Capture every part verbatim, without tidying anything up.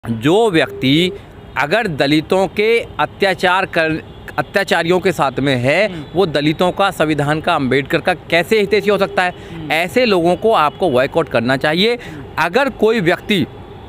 जो व्यक्ति अगर दलितों के अत्याचार कर अत्याचारियों के साथ में है, वो दलितों का, संविधान का, अंबेडकर का कैसे हितैषी हो सकता है? ऐसे लोगों को आपको बॉयकॉट करना चाहिए। अगर कोई व्यक्ति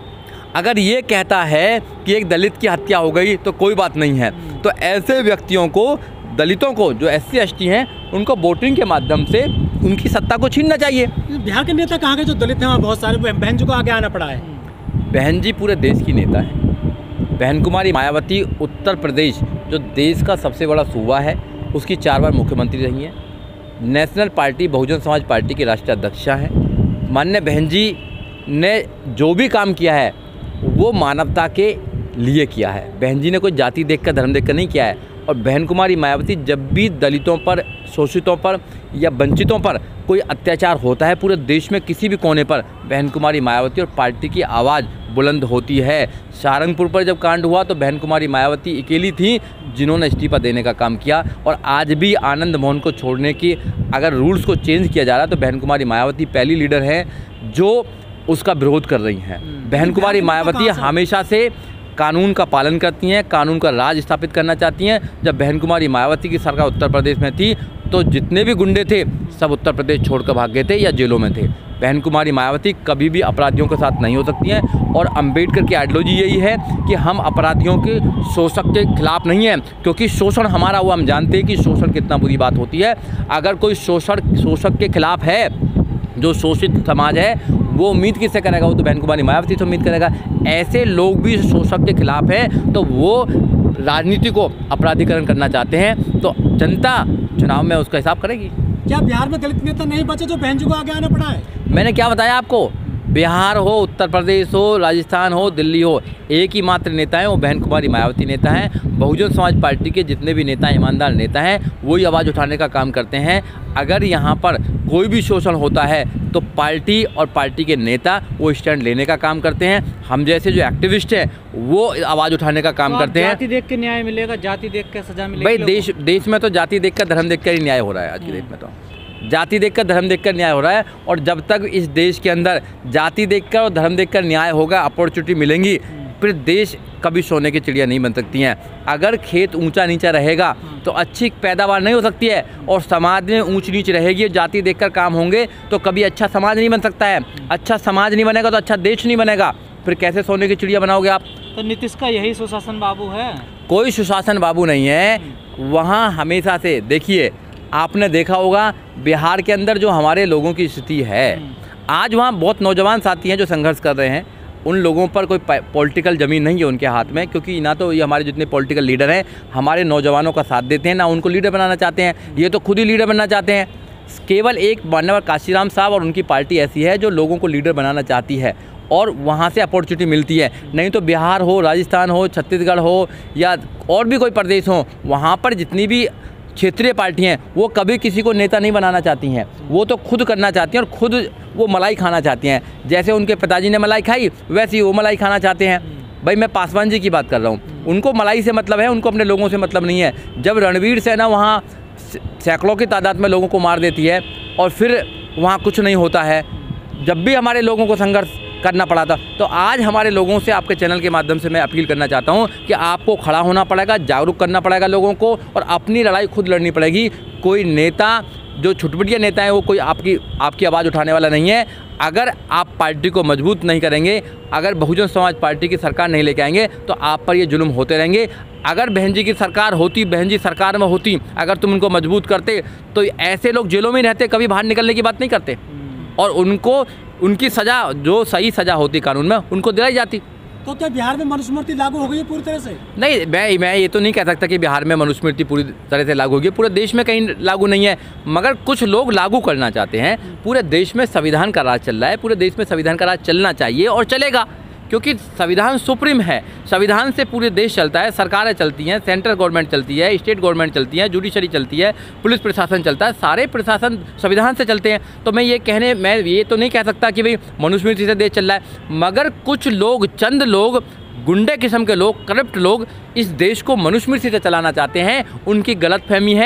अगर ये कहता है कि एक दलित की हत्या हो गई तो कोई बात नहीं है, तो ऐसे व्यक्तियों को, दलितों को, जो एस सी एस टी हैं, उनको वोटिंग के माध्यम से उनकी सत्ता को छीनना चाहिए। बिहार के नेता कहाँ के जो दलित हैं वहाँ बहुत सारे, बहन जी को आगे आना पड़ा है। बहन जी पूरे देश की नेता है। बहन कुमारी मायावती उत्तर प्रदेश, जो देश का सबसे बड़ा सूबा है, उसकी चार बार मुख्यमंत्री रही हैं। National party Bahujan Samaj party की राष्ट्रीय अध्यक्षा हैं। माननीय बहन जी ने जो भी काम किया है वो मानवता के लिए किया है। बहन जी ने कोई जाति देखकर, धर्म देखकर नहीं किया है। और बहन कुमारी मायावती जब भी दलितों पर, शोषितों पर या वंचितों पर कोई अत्याचार होता है पूरे देश में किसी भी कोने पर, बहन कुमारी मायावती और पार्टी की आवाज़ बुलंद होती है। सारंगपुर पर जब कांड हुआ तो बहन कुमारी मायावती अकेली थी जिन्होंने इस्तीफा देने का काम किया। और आज भी आनंद मोहन को छोड़ने की अगर रूल्स को चेंज किया जा रहा है तो बहन कुमारी मायावती पहली लीडर हैं जो उसका विरोध कर रही हैं। बहन कुमारी मायावती हमेशा से कानून का पालन करती हैं, कानून का राज स्थापित करना चाहती हैं। जब बहन कुमारी मायावती की सरकार उत्तर प्रदेश में थी तो जितने भी गुंडे थे सब उत्तर प्रदेश छोड़कर भाग गए थे या जेलों में थे। बहन कुमारी मायावती कभी भी अपराधियों के साथ नहीं हो सकती हैं। और अंबेडकर की आइडियोलॉजी यही है कि हम अपराधियों के, शोषक के खिलाफ नहीं हैं, क्योंकि शोषण हमारा हुआ, हम जानते हैं कि शोषण कितना बुरी बात होती है। अगर कोई शोषण शोषक के खिलाफ है, जो शोषित समाज है, वो उम्मीद किससे करेगा? वो तो बहन कुमारी मायावती से उम्मीद करेगा। ऐसे लोग भी शोषक के खिलाफ हैं तो वो राजनीति को अपराधीकरण करना चाहते हैं, तो जनता चुनाव में उसका हिसाब करेगी। क्या बिहार में दलित नेता नहीं बचे जो बहन जी को आगे आना पड़ा है? मैंने क्या बताया आपको? बिहार हो, उत्तर प्रदेश हो, राजस्थान हो, दिल्ली हो, एक ही मात्र नेता है, वो बहन कुमारी मायावती नेता हैं। बहुजन समाज पार्टी के जितने भी नेता, ईमानदार नेता हैं, वही आवाज़ उठाने का काम करते हैं। अगर यहाँ पर कोई भी शोषण होता है तो पार्टी और पार्टी के नेता वो स्टैंड लेने का काम करते हैं। हम जैसे जो एक्टिविस्ट हैं वो आवाज़ उठाने का काम तो करते हैं। जाति देख के न्याय मिलेगा, जाति देख के सजा मिलेगी? भाई देश देश में तो जाति देखकर, धर्म देखकर ही न्याय हो रहा है। आज के डेट में तो जाति देखकर, धर्म देखकर न्याय हो रहा है। और जब तक इस देश के अंदर जाति देखकर और धर्म देखकर न्याय होगा, अपॉर्चुनिटी मिलेंगी, फिर देश कभी सोने की चिड़िया नहीं बन सकती हैं। अगर खेत ऊंचा नीचा रहेगा तो अच्छी पैदावार नहीं हो सकती है, और समाज में ऊंच नीच रहेगी, जाति देखकर काम होंगे तो कभी अच्छा समाज नहीं बन सकता है। अच्छा समाज नहीं बनेगा तो अच्छा देश नहीं बनेगा, फिर कैसे सोने की चिड़िया बनाओगे आप? तो नीतीश का यही सुशासन बाबू है? कोई सुशासन बाबू नहीं है। वहाँ हमेशा से देखिए, आपने देखा होगा बिहार के अंदर जो हमारे लोगों की स्थिति है, आज वहाँ बहुत नौजवान साथी हैं जो संघर्ष कर रहे हैं। उन लोगों पर कोई पॉलिटिकल ज़मीन नहीं है उनके हाथ में, क्योंकि ना तो ये हमारे जितने पॉलिटिकल लीडर हैं हमारे नौजवानों का साथ देते हैं, ना उनको लीडर बनाना चाहते हैं। ये तो खुद ही लीडर बनना चाहते हैं। केवल एक मान्यवर काशीराम साहब और उनकी पार्टी ऐसी है जो लोगों को लीडर बनाना चाहती है, और वहाँ से अपॉर्चुनिटी मिलती है। नहीं तो बिहार हो, राजस्थान हो, छत्तीसगढ़ हो, या और भी कोई प्रदेश हो, वहाँ पर जितनी भी क्षेत्रीय पार्टियाँ हैं वो कभी किसी को नेता नहीं बनाना चाहती हैं। वो तो खुद करना चाहती हैं और खुद वो मलाई खाना चाहती हैं। जैसे उनके पिताजी ने मलाई खाई वैसे ही वो मलाई खाना चाहते हैं। भाई मैं पासवान जी की बात कर रहा हूँ, उनको मलाई से मतलब है, उनको अपने लोगों से मतलब नहीं है। जब रणवीर सेना वहाँ सैकड़ों की तादाद में लोगों को मार देती है और फिर वहाँ कुछ नहीं होता है, जब भी हमारे लोगों को संघर्ष करना पड़ा था, तो आज हमारे लोगों से, आपके चैनल के माध्यम से मैं अपील करना चाहता हूं कि आपको खड़ा होना पड़ेगा, जागरूक करना पड़ेगा लोगों को, और अपनी लड़ाई खुद लड़नी पड़ेगी। कोई नेता, जो छुटपुटिया नेता है, वो कोई आपकी आपकी आवाज़ उठाने वाला नहीं है। अगर आप पार्टी को मजबूत नहीं करेंगे, अगर बहुजन समाज पार्टी की सरकार नहीं लेके आएंगे तो आप पर ये जुल्म होते रहेंगे। अगर बहन जी की सरकार होती, बहन जी सरकार में होती, अगर तुम उनको मजबूत करते तो ऐसे लोग जेलों में रहते, कभी बाहर निकलने की बात नहीं करते, और उनको उनकी सज़ा, जो सही सज़ा होती कानून में, उनको दिलाई जाती। तो क्या बिहार में मनुस्मृति लागू हो गई है पूरी तरह से? नहीं, मैं मैं ये तो नहीं कह सकता कि बिहार में मनुस्मृति पूरी तरह से लागू होगी। पूरे देश में कहीं लागू नहीं है, मगर कुछ लोग लागू करना चाहते हैं। पूरे देश में संविधान का राज चल रहा है, पूरे देश में संविधान का राज चलना चाहिए और चलेगा, क्योंकि संविधान सुप्रीम है। संविधान से पूरे देश चलता है, सरकारें चलती हैं, सेंट्रल गवर्नमेंट चलती है, स्टेट गवर्नमेंट चलती है, जुडिशरी चलती है, पुलिस प्रशासन चलता है, सारे प्रशासन संविधान से चलते हैं। तो मैं ये कहने मैं ये तो नहीं कह सकता कि भाई मनुस्मृति से देश चल रहा है, मगर कुछ लोग, चंद लोग, गुंडे किस्म के लोग, करप्ट लोग इस देश को मनुस्मृति से चलाना चाहते हैं। उनकी गलतफहमी है,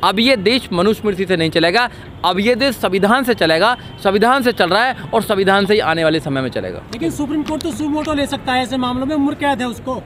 अब ये देश मनुस्मृति से नहीं चलेगा, अब ये देश संविधान से चलेगा, संविधान से चल रहा है और संविधान से ही आने वाले समय में चलेगा। लेकिन सुप्रीम कोर्ट तो सुमोटो ले सकता है ऐसे मामलों में, उम्र कैद है उसको।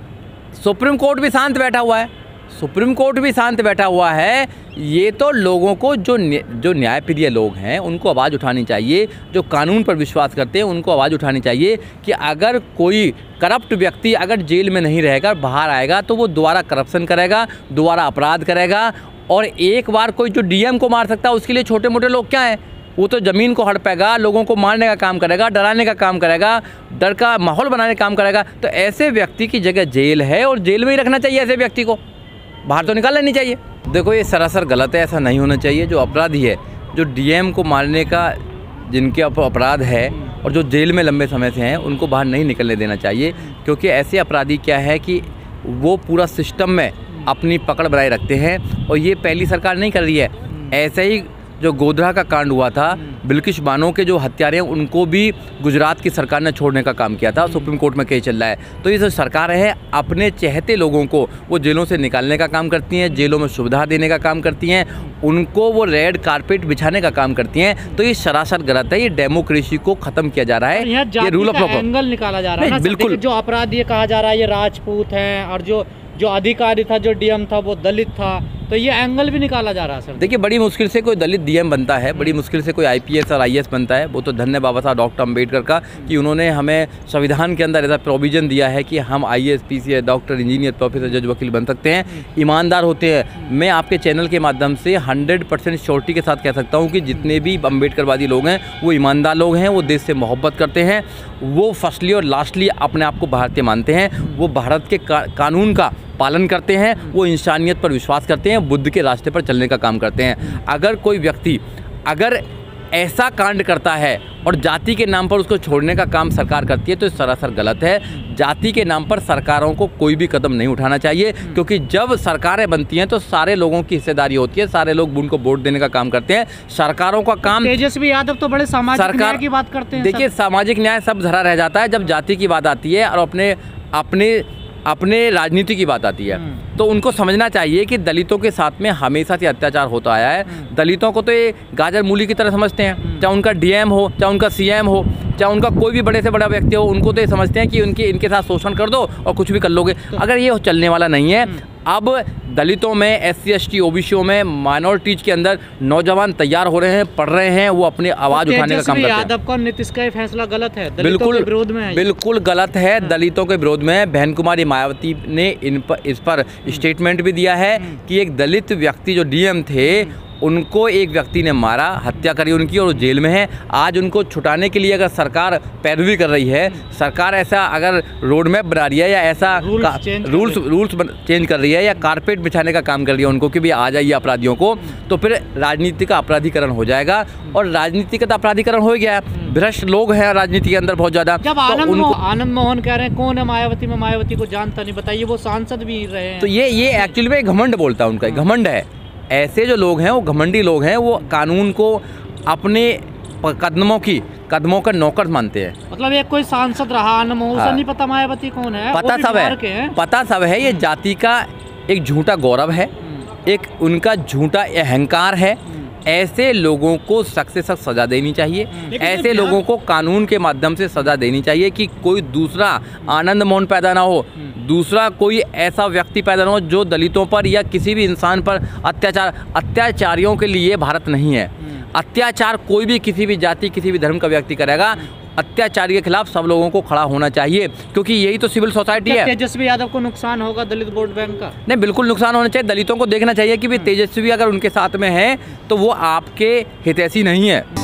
सुप्रीम कोर्ट भी शांत बैठा हुआ है, सुप्रीम कोर्ट भी शांत बैठा हुआ है। ये तो लोगों को जो जो न्यायप्रिय लोग हैं उनको आवाज़ उठानी चाहिए, जो कानून पर विश्वास करते हैं उनको आवाज़ उठानी चाहिए कि अगर कोई करप्ट व्यक्ति अगर जेल में नहीं रहेगा, बाहर आएगा तो वो दोबारा करप्शन करेगा, दोबारा अपराध करेगा। और एक बार कोई जो डीएम को मार सकता है उसके लिए छोटे मोटे लोग क्या हैं, वो तो ज़मीन को हड़पेगा, लोगों को मारने का काम करेगा, डराने का काम करेगा, डर का माहौल बनाने का काम करेगा। तो ऐसे व्यक्ति की जगह जेल है और जेल में ही रखना चाहिए ऐसे व्यक्ति को, बाहर तो निकालना नहीं चाहिए। देखो ये सरासर गलत है, ऐसा नहीं होना चाहिए। जो अपराधी है, जो डीएम को मारने का जिनके अपराध है और जो जेल में लंबे समय से हैं, उनको बाहर नहीं निकलने देना चाहिए। क्योंकि ऐसे अपराधी क्या है कि वो पूरा सिस्टम में अपनी पकड़ बनाए रखते हैं और ये पहली सरकार नहीं कर रही है। ऐसे ही जो गोधरा का कांड हुआ था, बिल्किश बानो के जो हत्यारे हैं उनको भी गुजरात की सरकार ने छोड़ने का काम किया था, सुप्रीम कोर्ट में केस चल रहा है। तो ये जो सरकारें हैं अपने चहेते लोगों को वो जेलों से निकालने का काम करती हैं, जेलों में सुविधा देने का काम करती हैं, उनको वो रेड कारपेट बिछाने का काम करती हैं। तो ये सरासर गलत है, ये डेमोक्रेसी को खत्म किया जा रहा है, ये रूल ऑफ लॉ एंगल निकाला जा रहा है। बिल्कुल जो अपराधी ये कहा जा रहा है ये राजपूत हैं और जो जो अधिकारी था, जो डीएम था वो दलित था, तो ये एंगल भी निकाला जा रहा है। सर देखिए बड़ी मुश्किल से कोई दलित डीएम बनता है, बड़ी मुश्किल से कोई आईपीएस और आईएएस बनता है। वो तो धन्य बाबा साहब डॉक्टर अम्बेडकर का कि उन्होंने हमें संविधान के अंदर ऐसा प्रोविजन दिया है कि हम IAS, PCS, doctor, engineer, professor, जज, वकील बन सकते हैं, ईमानदार होते हैं। मैं आपके चैनल के माध्यम से हंड्रेड परसेंट श्योरिटी के साथ कह सकता हूँ कि जितने भी अम्बेडकरवादी लोग हैं वो ईमानदार लोग हैं, वो देश से मोहब्बत करते हैं, वो फर्स्टली और लास्टली अपने आप को भारतीय मानते हैं, वो भारत के का, कानून का पालन करते हैं, वो इंसानियत पर विश्वास करते हैं, बुद्ध के रास्ते पर चलने का काम करते हैं। अगर कोई व्यक्ति अगर ऐसा कांड करता है और जाति के नाम पर उसको छोड़ने का काम सरकार करती है तो सरासर गलत है। जाति के नाम पर सरकारों को कोई भी कदम नहीं उठाना चाहिए, क्योंकि जब सरकारें बनती हैं तो सारे लोगों की हिस्सेदारी होती है, सारे लोग उनको वोट देने का काम करते हैं। सरकारों का काम, तेजस्वी यादव तो बड़े सामाजिक न्याय की बात करते हैं। देखिए सामाजिक न्याय सब धरा रह जाता है जब जाति की बात आती है और अपने अपने अपने राजनीति की बात आती है। तो उनको समझना चाहिए कि दलितों के साथ में हमेशा से अत्याचार होता आया है। दलितों को तो ये गाजर मूली की तरह समझते हैं, चाहे उनका डीएम हो, चाहे उनका सीएम हो, चाहे उनका कोई भी बड़े से बड़ा व्यक्ति हो, उनको तो ये समझते हैं कि उनके इनके साथ शोषण कर दो और कुछ भी कर लोगे। अगर ये चलने वाला नहीं है, अब दलितों में, S C S T O B C में, माइनॉरिटीज के अंदर नौजवान तैयार हो रहे हैं, पढ़ रहे हैं, वो अपनी आवाज़ उठाने का काम करते हैं। यादव का नीतीश का फैसला गलत है, बिल्कुल विरोध में है, बिल्कुल गलत है, दलितों के विरोध में। बहन कुमारी मायावती ने इन पर इस पर स्टेटमेंट भी दिया है कि एक दलित व्यक्ति जो डीएम थे उनको एक व्यक्ति ने मारा, हत्या करी उनकी और जेल में है। आज उनको छुटाने के लिए अगर सरकार पैरवी कर रही है, सरकार ऐसा अगर रोड मैप बना रही है या ऐसा रूल्स रूल्स चेंज कर रही है या कारपेट बिछाने का काम कर रही है उनको कि भी आ जाइए अपराधियों को, तो फिर राजनीति का अपराधीकरण हो जाएगा। और राजनीति का तो अपराधीकरण हो गया, भ्रष्ट लोग हैं राजनीति के अंदर बहुत ज़्यादा। जब आनंद तो मोहन आनंद मोहन कह रहे हैं कौन है मायावती, में मायावती को जानता नहीं, बताइए, वो सांसद भी रहे हैं। तो ये ये एक्चुअली में घमंड बोलता है, उनका घमंड है। ऐसे जो लोग हैं वो घमंडी लोग हैं, वो कानून को अपने कदमों की कदमों का नौकर मानते हैं। मतलब एक कोई सांसद रहा आनंद मोहन, उसे नहीं पता मायावती कौन है, पता सब है, पता सब है। ये जाति का एक झूठा गौरव है, एक उनका झूठा अहंकार है। ऐसे लोगों को सख्त से सख्त सजा देनी चाहिए, ऐसे लोगों को कानून के माध्यम से सजा देनी चाहिए कि कोई दूसरा आनंद मोहन पैदा ना हो, दूसरा कोई ऐसा व्यक्ति पैदा ना हो जो दलितों पर या किसी भी इंसान पर अत्याचार। अत्याचारियों के लिए भारत नहीं है। अत्याचार कोई भी किसी भी जाति, किसी भी धर्म का व्यक्ति करेगा। अत्याचारी के खिलाफ सब लोगों को खड़ा होना चाहिए, क्योंकि यही तो सिविल सोसाइटी है। तेजस्वी यादव को नुकसान होगा दलित वोट बैंक का? नहीं, बिल्कुल नुकसान होना चाहिए। दलितों को देखना चाहिए कि भी तेजस्वी अगर उनके साथ में है तो वो आपके हितैषी नहीं है।